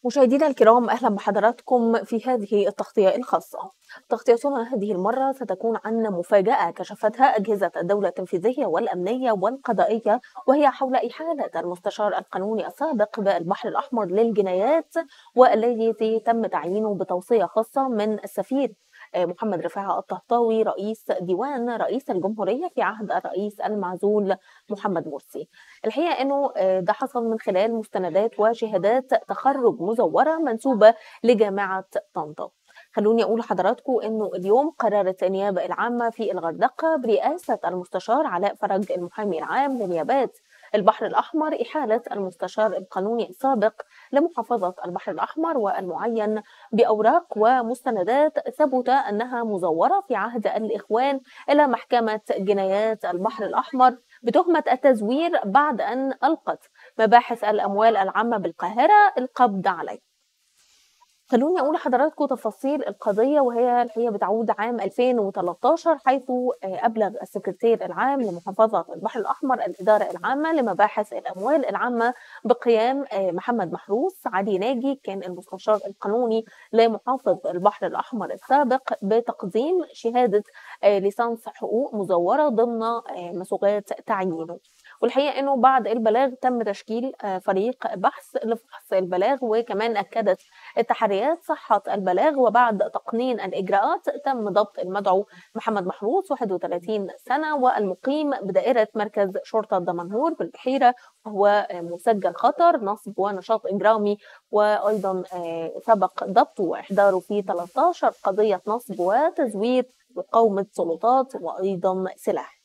مشاهدينا الكرام، أهلا بحضراتكم في هذه التغطية الخاصة. تغطيتنا هذه المرة ستكون عن مفاجأة كشفتها أجهزة الدولة التنفيذية والأمنية والقضائية، وهي حول إحالة المستشار القانوني السابق بالبحر الأحمر للجنايات، والذي تم تعيينه بتوصية خاصة من السفير محمد رفاعة الطهطاوي رئيس ديوان رئيس الجمهورية في عهد الرئيس المعزول محمد مرسي. الحقيقة أنه ده حصل من خلال مستندات وشهادات تخرج مزورة منسوبة لجامعة طنطا. خلوني أقول لحضراتكم أنه اليوم قررت النيابة العامة في الغردقة برئاسة المستشار علاء فرج المحامي العام لنيابات البحر الأحمر إحالة المستشار القانوني السابق لمحافظة البحر الأحمر والمعين بأوراق ومستندات ثبت أنها مزورة في عهد الإخوان إلى محكمة جنايات البحر الأحمر بتهمة التزوير، بعد أن ألقت مباحث الأموال العامة بالقاهرة القبض عليه. خلوني أقول لحضراتكم تفاصيل القضية، وهي الحقيقة بتعود عام 2013، حيث أبلغ السكرتير العام لمحافظة البحر الأحمر الإدارة العامة لمباحث الأموال العامة بقيام محمد محروس علي ناجي، كان المستشار القانوني لمحافظ البحر الأحمر السابق، بتقديم شهادة ليسانس حقوق مزورة ضمن مسوغات تعيينه. والحقيقة أنه بعد البلاغ تم تشكيل فريق بحث لفحص البلاغ، وكمان أكدت التحريات صحة البلاغ. وبعد تقنين الإجراءات تم ضبط المدعو محمد محروس 31 سنة والمقيم بدائرة مركز شرطة دمنهور بالبحيرة، وهو مسجل خطر نصب ونشاط إجرامي، وأيضا سبق ضبطه وإحضاره في 13 قضية نصب وتزوير وقومة سلطات وأيضا سلاح.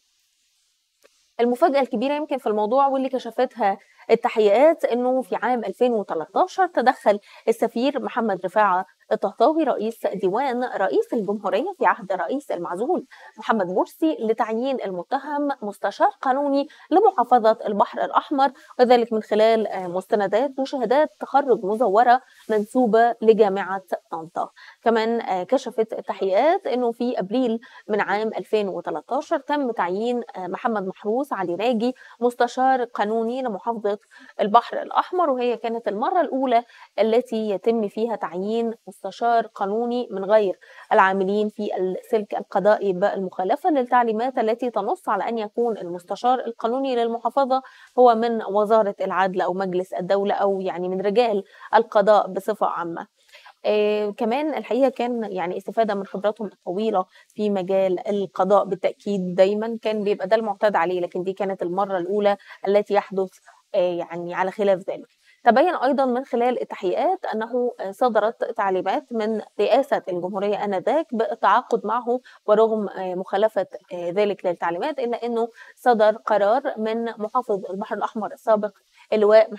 المفاجأة الكبيرة يمكن في الموضوع واللي كشفتها التحقيقات انه في عام 2013 تدخل السفير محمد رفاعة الطهطاوي رئيس ديوان رئيس الجمهورية في عهد الرئيس المعزول محمد مرسي لتعيين المتهم مستشار قانوني لمحافظة البحر الأحمر، وذلك من خلال مستندات وشهادات تخرج مزورة منسوبة لجامعة طنطا. كمان كشفت التحقيقات انه في ابريل من عام 2013 تم تعيين محمد محروس علي ناجي مستشار قانوني لمحافظة البحر الأحمر، وهي كانت المرة الأولى التي يتم فيها تعيين مستشار قانوني من غير العاملين في السلك القضائي بالمخالفة للتعليمات التي تنص على أن يكون المستشار القانوني للمحافظة هو من وزارة العدل أو مجلس الدولة، أو يعني من رجال القضاء بصفة عامة. كمان الحقيقة كان يعني استفادة من خبراتهم الطويلة في مجال القضاء. بالتأكيد دايما كان بيبقى ده المعتاد عليه، لكن دي كانت المرة الأولى التي يحدث يعني على خلاف ذلك. تبين أيضا من خلال التحقيقات أنه صدرت تعليمات من رئاسة الجمهورية آنذاك بالتعاقد معه، ورغم مخالفة ذلك للتعليمات إلا أنه صدر قرار من محافظ البحر الأحمر السابق اللواء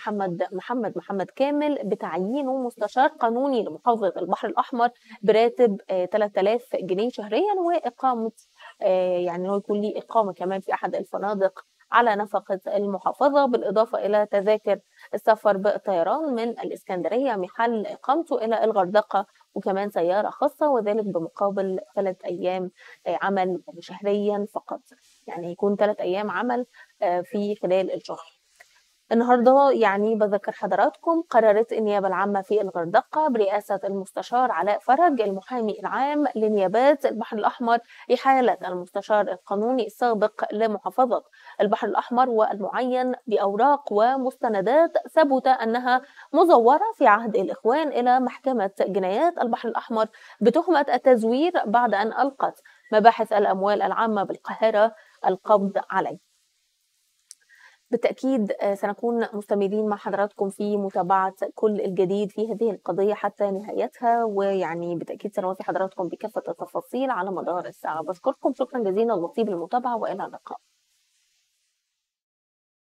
محمد كامل بتعيينه مستشار قانوني لمحافظة البحر الأحمر براتب 3000 جنيه شهريا، وإقامة يعني هو يكون ليه إقامة كمان في أحد الفنادق على نفقة المحافظة، بالإضافة إلى تذاكر السفر بالطيران من الإسكندرية محل إقامته إلى الغردقة، وكمان سيارة خاصة، وذلك بمقابل 3 أيام عمل شهريا فقط. يعني يكون 3 أيام عمل في خلال الشهر. النهارده يعني بذكر حضراتكم قررت النيابة العامة في الغردقة برئاسة المستشار علاء فرج المحامي العام لنيابات البحر الأحمر إحالة المستشار القانوني السابق لمحافظة البحر الأحمر والمعين بأوراق ومستندات ثبت أنها مزورة في عهد الإخوان إلى محكمة جنايات البحر الأحمر بتهمة التزوير، بعد أن ألقت مباحث الأموال العامة بالقاهرة القبض عليه. بالتأكيد سنكون مستمرين مع حضراتكم في متابعة كل الجديد في هذه القضية حتى نهايتها، ويعني بالتأكيد سنوافي حضراتكم بكافة التفاصيل على مدار الساعة. بشكركم شكرا جزيلا لطيب المتابعة، وإلى اللقاء.